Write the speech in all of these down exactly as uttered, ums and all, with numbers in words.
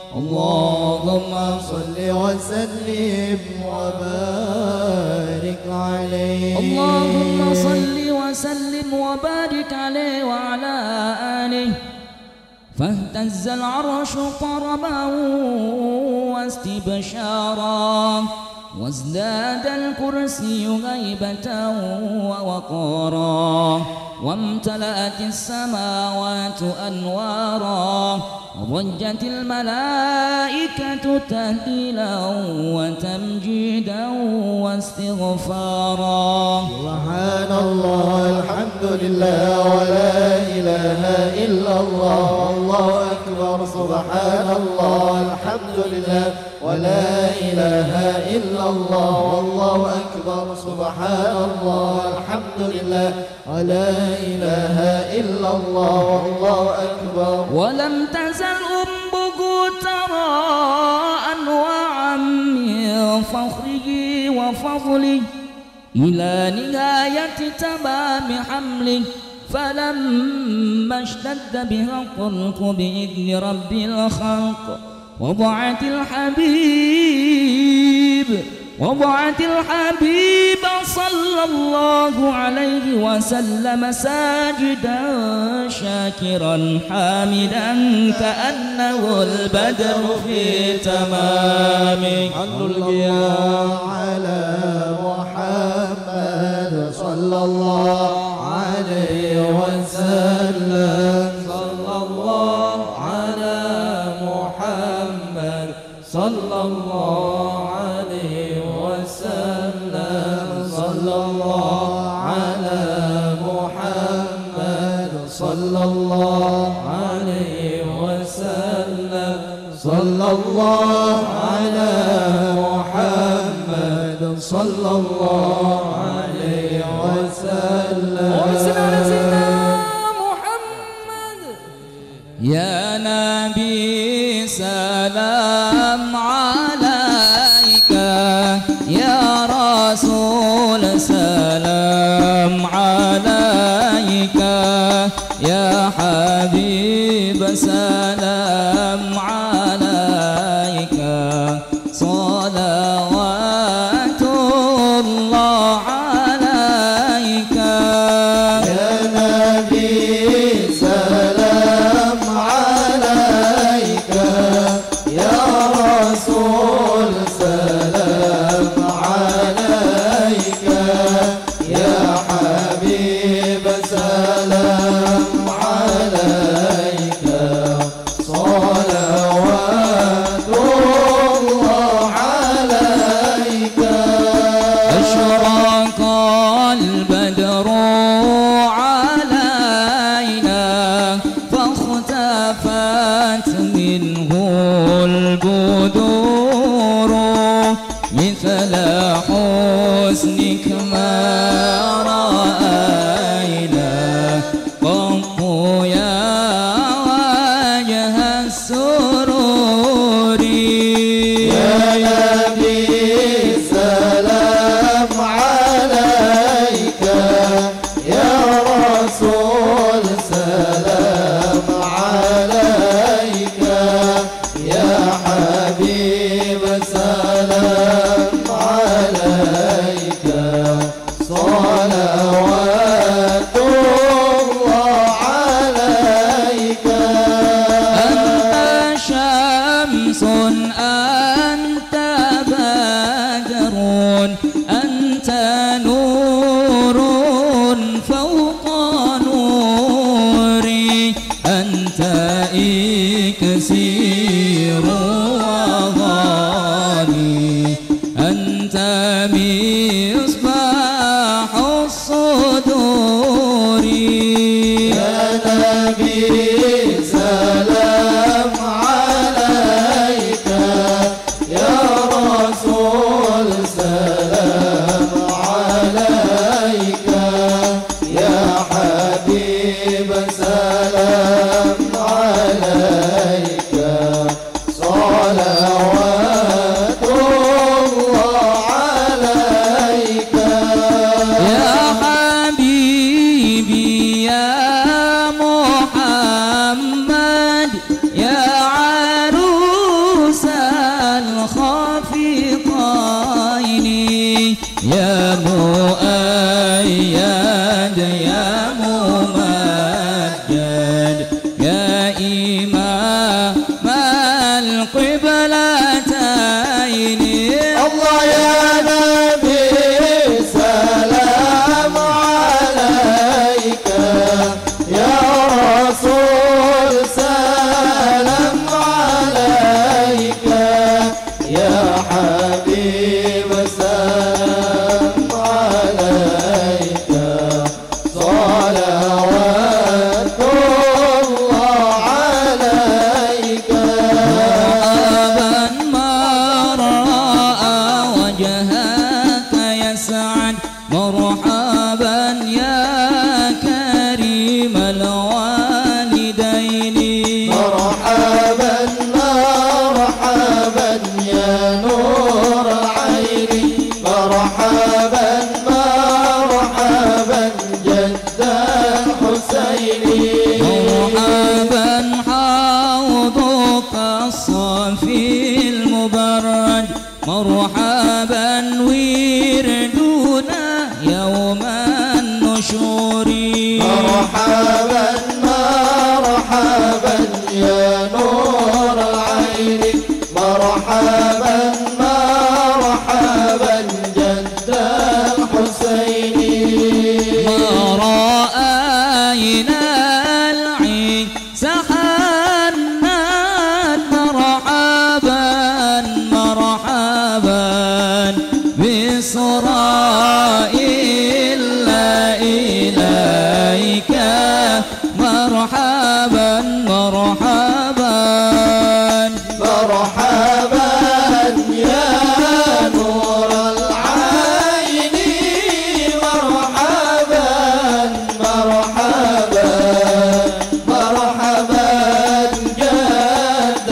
اللهم صل وسلم وبارك عليه. اللهم صل وسلم وبارك عليه وعلى آله. فاهتز العرش طربا واستبشارا وازداد الكرسي هيبة ووقارا وامتلأت السماوات أنوارا وضجت الملائكة تهليلا وتمجيدا واستغفارا. سبحان الله الحمد لله ولا إله إلا الله والله أكبر. سبحان الله الحمد لله ولا إله إلا الله والله أكبر. سبحان الله الحمد لله ولا إله إلا الله والله أكبر. ولم تزل أمه ترى أنواعا من فخره وفضله إلى نهاية تمام حمله، فلما اشتد بها الطلق بإذن رب الخلق وضعت الحبيب وضعت الحبيب صلى الله عليه وسلم ساجدا شاكرا حامدا كأنه البدر في تمامه. الحمد لله على محمد صلى الله عليه وسلم. صلى الله على محمد صلى الله عليه وسلم. صلى الله على محمد صلى الله عليه وسلم. صلى الله على محمد صلى الله عليه وسلم. يا نبي سلام عليك، يا رسول سلام عليك، يا حبيب سلام عليك، صلوات الله عليك. يا نبي سلام عليك، يا رسول سلام عليك، يا حبيب سلام عليك، صلوات الله عليك. أشرق البدر علينا فاختفت منه البدور، مثل حسنك ما رأينا قط يا وجه السرور. يا نبي سلام عليك، يا رسول سلام عليك، يا حبيب سلام عليك، صلوات الله عليك. أنت شمس أنت بدر أنت نور فوق نوري، أنت إكسير وغالي، أنت مصباح الصدور. يا نبي سلام عليك، يا رسول سلام عليك، يا حبيب سلام عليك، صلوات الله عليك. يا حبيبي يا محمد يا عروس يا ممجد يا إمام القبلتين الله يا نبي سلام عليك يا رسول سلام عليك يا حبيب سلام عليك صلوات الله عليك مرحبا ما رأى وجهك يسعد مرحبا يا كريم الوالدين مرحبا مرحبا يا نور العين مرحبا مرحبا جد الحسين مرحبا حوضك الصافي المبرد مرحبا وردنا يوم النشور مرحبا مرحبا يا نور العين مرحبا مرحبا جد الحسين ما رأينا العين سحنات مرحبا مرحبا بإسرائيل إليك مرحبا مرحبا مرحبا يا نور العين مرحبا مرحبا مرحبا جد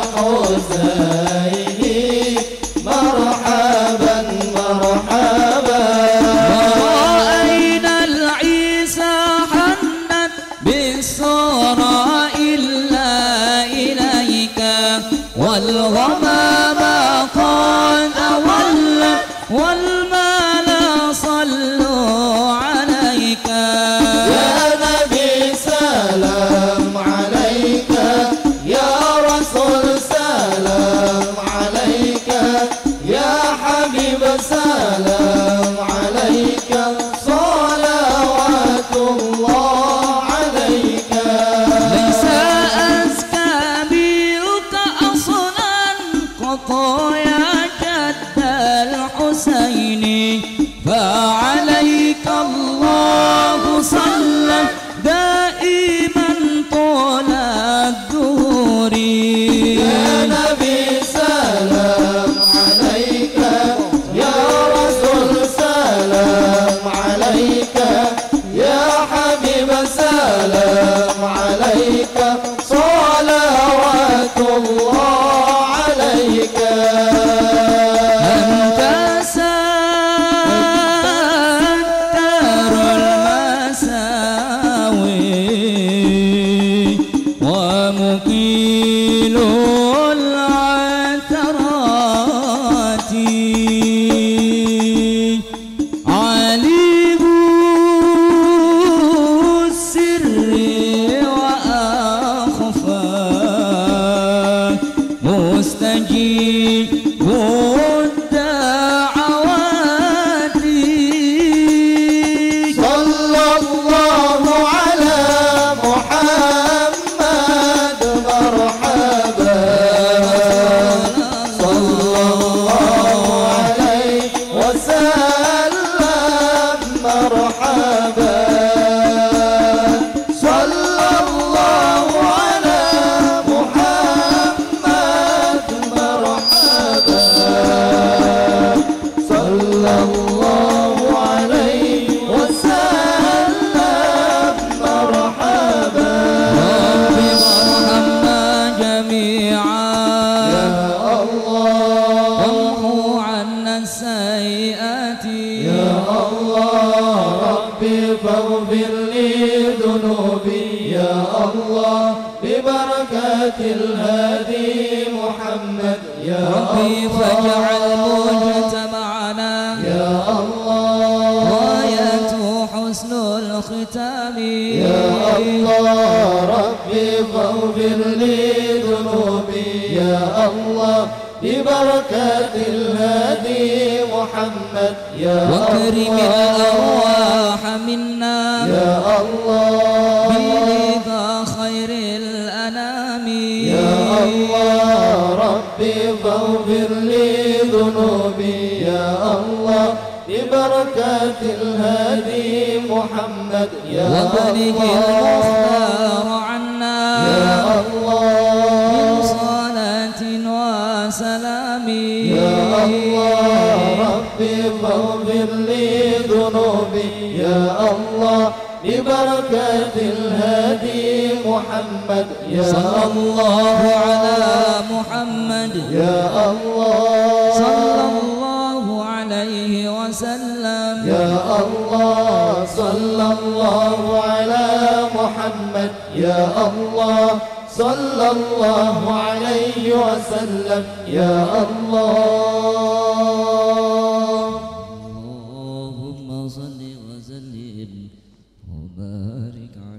الحسين مرحبا مرحبا ورأينا العيسى حنت بإسرائيل إليك والغمام قد أولت والمال صلوا عليك يا نبي سلام عليك يا رسول سلام عليك يا حبيب سلام عليك صلوات الله عليك ليس أزكى منك أصلا قط يا جد الحسين فعليك الله صلى دائما طول الدهور يا نبي سلام عليك يا رسول سلام عليك يا حبيب سلام عليك صلوات الله عليك أنت ستر المساوي ومقيل العثرات عليم السر وأخفى مستجيب الدعوات صلى الله على محمد مرحبا صلى الله عليه وسلم مرحبا صلى الله على محمد مرحبا صلى الله عليه وسلم مرحبا رب ارحمنا جميعا يا الله وامحو عنا السيئات يا الله ربي فاغفر لي ذنوبي يا الله ببركات الهادي محمد يا ربي فاجعل الله مجتمعنا يا الله غايته حسن الختام الختام يا الله ربي فاغفر لي ذنوبي يا الله ببركات الهادي محمد يا وكرم الأرواح منا يا الله برضا خير الأنام يا الله ربي فاغفر لي ذنوبي يا الله ببركات الهادي محمد يا وبلغ المختار عنا يا الله من صلاة وسلام يا الله ربي فاغفر لي ذنوبي يا الله ببركات الهادي محمد يا صلى الله على محمد يا الله صلى الله عليه وسلم يا الله صلى الله على محمد يا الله صلى الله عليه وسلم يا الله اللهم صل وسلم وبارك على